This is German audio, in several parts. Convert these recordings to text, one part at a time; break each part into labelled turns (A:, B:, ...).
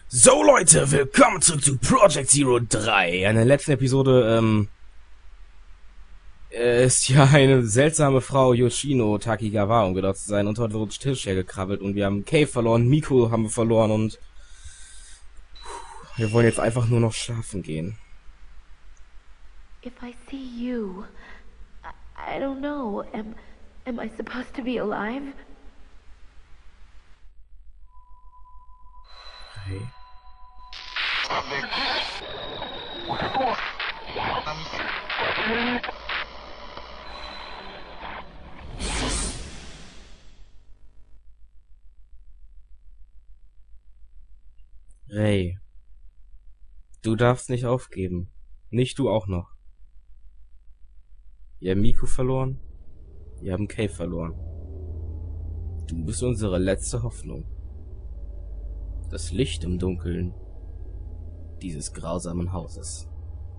A: So Leute, willkommen zurück zu Project Zero 3. In der letzten Episode ist ja eine seltsame Frau Yoshino Takigawa, um genau zu sein, unter unseren Tisch hergekrabbelt und wir haben Cave verloren, Miku haben wir verloren und wir wollen jetzt einfach nur noch schlafen gehen.
B: If I see you, I don't know. Am I supposed to be alive?
A: Hey. Ray, du darfst nicht aufgeben. Nicht du auch noch. Wir haben Miku verloren. Wir haben Cave verloren. Du bist unsere letzte Hoffnung. Das Licht im Dunkeln dieses grausamen Hauses.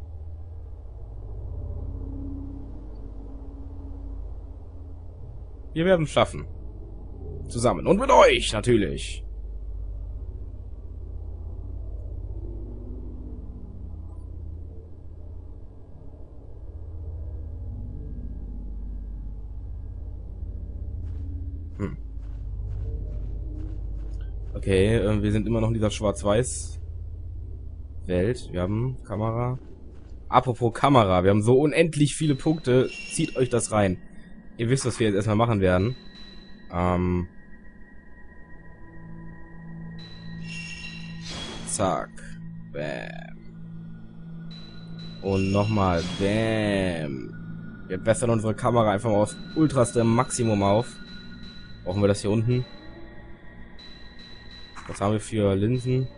A: Wir werden es schaffen. Zusammen. Und mit euch, natürlich. Okay, wir sind immer noch in dieser Schwarz-Weiß-Welt. Wir haben Kamera. Apropos Kamera, wir haben so unendlich viele Punkte. Zieht euch das rein. Ihr wisst, was wir jetzt erstmal machen werden. Zack. Bam. Und nochmal. Bam. Wir bessern unsere Kamera einfach mal auf ultraste Maximum auf. Brauchen wir das hier unten? Was haben wir für Linsen?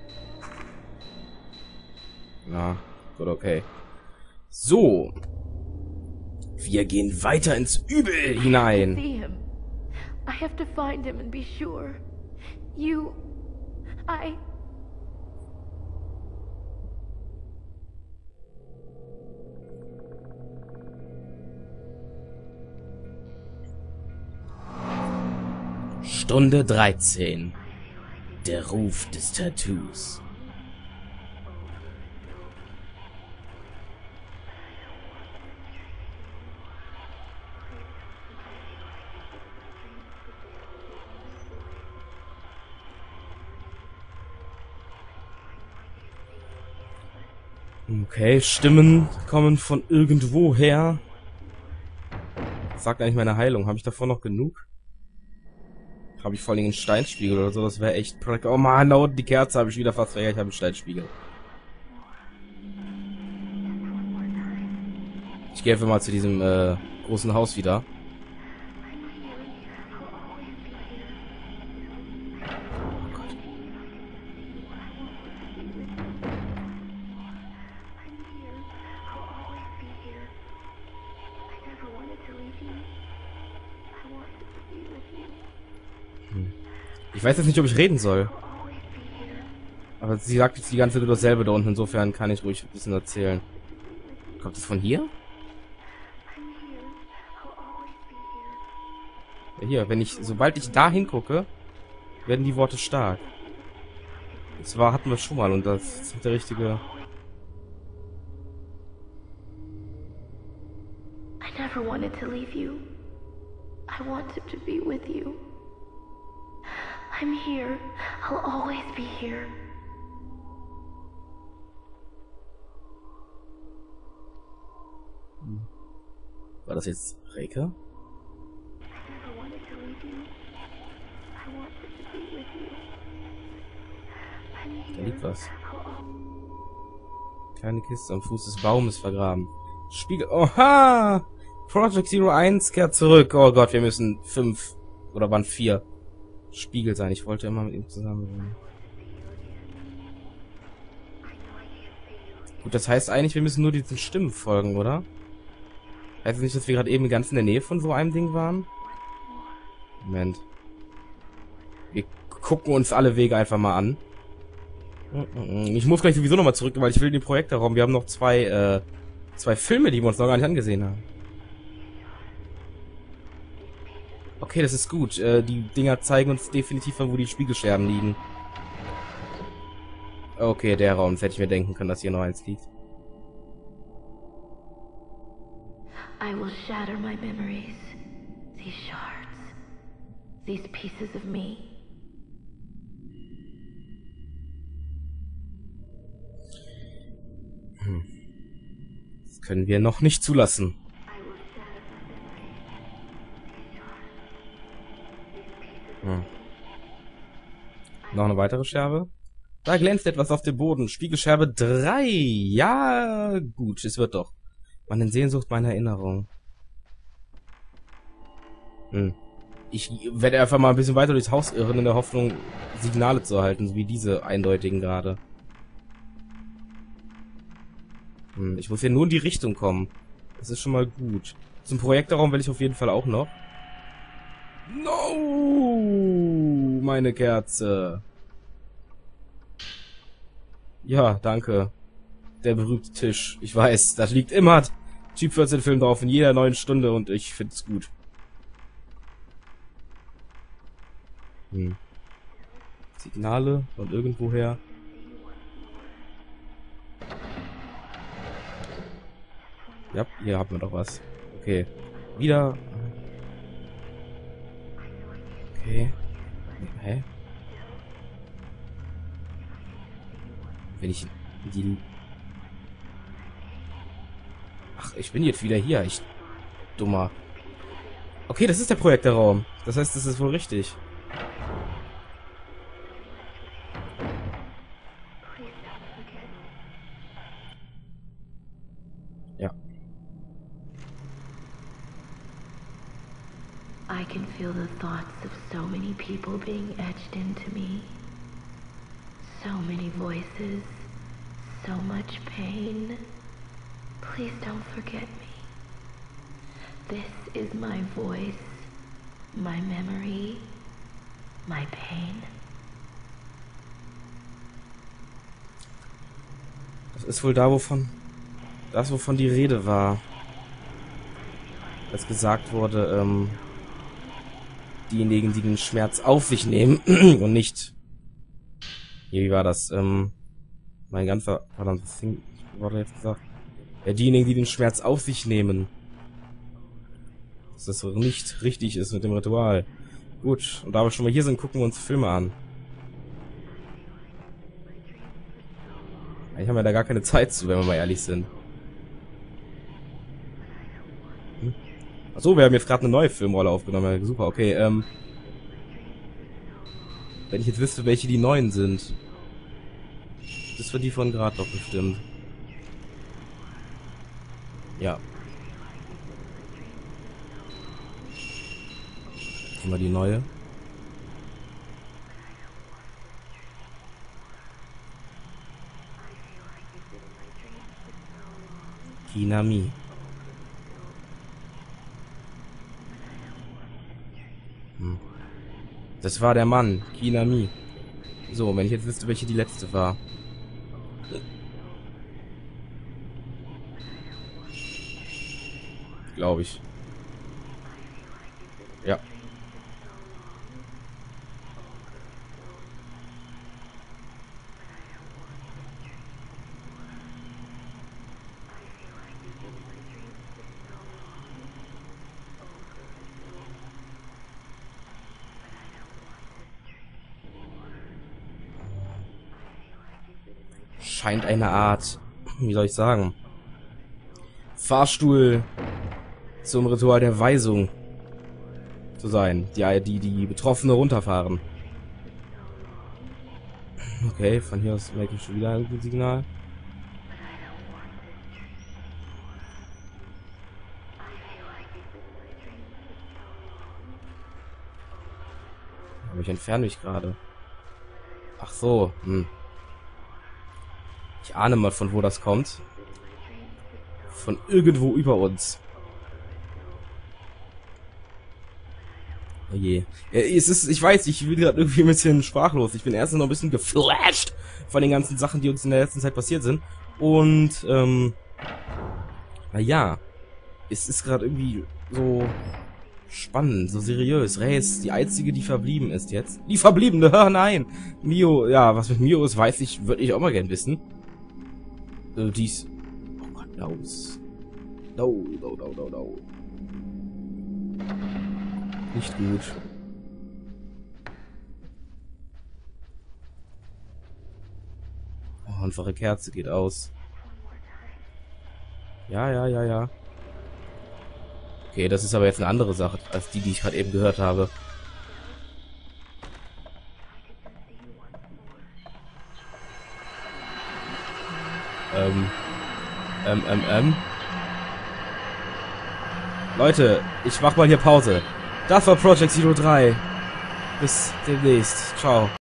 A: Na, gut, okay. So. Wir gehen weiter ins Übel hinein.
B: See him. I have to find him and be sure.
A: Stunde 13. Der Ruf des Tattoos. Okay, Stimmen kommen von irgendwo her. Was sagt eigentlich meine Heilung? Habe ich davor noch genug? Habe ich vor allem einen Steinspiegel oder so? Das wäre echt praktisch. Oh man, da unten die Kerze habe ich wieder fast vergessen. Ich habe einen Steinspiegel. Ich gehe einfach mal zu diesem großen Haus wieder. Ich weiß jetzt nicht, ob ich reden soll. Aber sie sagt jetzt die ganze Zeit dasselbe da unten. Insofern kann ich ruhig ein bisschen erzählen. Kommt das von hier? Ja, hier, sobald ich da hingucke, werden die Worte stark. Und zwar hatten wir es schon mal und das ist der richtige...
B: I never wanted to leave you. I wanted to be with you. I'm here. I'll always be here.
A: War das jetzt Reike? Da liegt was. Kleine Kiste am Fuß des Baumes vergraben. Spiegel. Oha! Project Zero 1 kehrt zurück. Oh Gott, wir müssen 5 oder waren 4 Spiegel sein. Ich wollte immer mit ihm zusammen sein. Gut, das heißt eigentlich, wir müssen nur diesen Stimmen folgen, oder? Heißt das nicht, dass wir gerade eben ganz in der Nähe von so einem Ding waren? Moment. Wir gucken uns alle Wege einfach mal an. Ich muss gleich sowieso nochmal zurück, weil ich will in den Projektorraum. Wir haben noch zwei Filme, die wir uns noch gar nicht angesehen haben. Okay, das ist gut. Die Dinger zeigen uns definitiv, wo die Spiegelscherben liegen. Okay, der Raum. Das hätte ich mir denken können, dass hier noch eins liegt.
B: I will shatter my memories. These shards. These pieces of me.
A: Das können wir noch nicht zulassen. Noch eine weitere Scherbe. Da glänzt etwas auf dem Boden. Spiegelscherbe 3. Ja, gut, es wird doch. Meine Sehnsucht, meine Erinnerung. Ich werde einfach mal ein bisschen weiter durchs Haus irren, in der Hoffnung, Signale zu erhalten, so wie diese eindeutigen gerade. Ich muss hier nur in die Richtung kommen. Das ist schon mal gut. Zum Projektorraum will ich auf jeden Fall auch noch. No! Meine Kerze. Ja, danke. Der berühmte Tisch. Ich weiß, da liegt immer Typ 14 Film drauf in jeder neuen Stunde und ich find's gut. Signale von irgendwoher. Ja, hier haben wir doch was. Okay. Wieder. Okay. Hä? Wenn ich die... Ach, ich bin jetzt wieder hier. Ich... Dummer. Okay, das ist der Projektorraum. Das heißt, das ist wohl richtig. Ja.
B: I can feel the thoughts of so many people being etched into me. So many voices, so much pain. Please don't forget me. This is my voice, my memory, my pain.
A: Das ist wohl da, wovon die Rede war. Als gesagt wurde, diejenigen, die den Schmerz auf sich nehmen und nicht... Hier, wie war das? Mein ganzer... Verdammt, was wurde jetzt gesagt? Ja, diejenigen, die den Schmerz auf sich nehmen. Dass das nicht richtig ist mit dem Ritual. Gut, und da wir schon mal hier sind, gucken wir uns Filme an. Eigentlich haben wir da gar keine Zeit zu, wenn wir mal ehrlich sind. Achso, wir haben jetzt gerade eine neue Filmrolle aufgenommen. Ja, super, okay, wenn ich jetzt wüsste, welche die neuen sind. Das war die von gerade doch bestimmt. Ja. Immer die neue. Kinami. Das war der Mann, Kinami. So, wenn ich jetzt wüsste, welche die letzte war. Glaube ich. Ja. Scheint eine Art, wie soll ich sagen, Fahrstuhl zum Ritual der Weisung zu sein, die Betroffene runterfahren. Okay, von hier aus merke ich schon wieder ein Signal. Aber ich entferne mich gerade. Ach so, Ich ahne mal, von wo das kommt. Von irgendwo über uns. Oh je. Ja, ich weiß, ich bin gerade irgendwie ein bisschen sprachlos. Ich bin erst noch ein bisschen geflasht von den ganzen Sachen, die uns in der letzten Zeit passiert sind. Und, naja. Es ist gerade irgendwie so Spannend, so seriös. Rei ist die einzige, die verblieben ist jetzt. Die Verbliebene, nein! Mio, ja, was mit Mio ist, weiß ich, würde ich auch mal gern wissen. Dies... Oh Gott, los. No. Nicht gut. Oh, unsere Kerze geht aus. Ja. Okay, das ist aber jetzt eine andere Sache, als die ich gerade eben gehört habe. Leute, ich mach mal hier Pause. Das war Project Zero 3. Bis demnächst. Ciao.